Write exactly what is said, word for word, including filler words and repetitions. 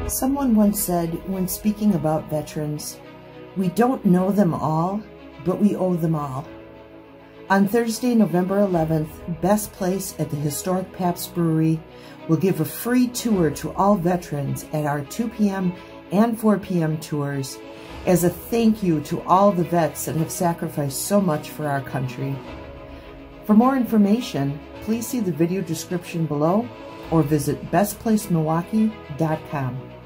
Someone once said, when speaking about veterans, we don't know them all, but we owe them all. On Thursday, November eleventh, Best Place at the historic Pabst Brewery will give a free tour to all veterans at our two p m and four p m tours as a thank you to all the vets that have sacrificed so much for our country. For more information, please see the video description below or visit best place milwaukee dot com.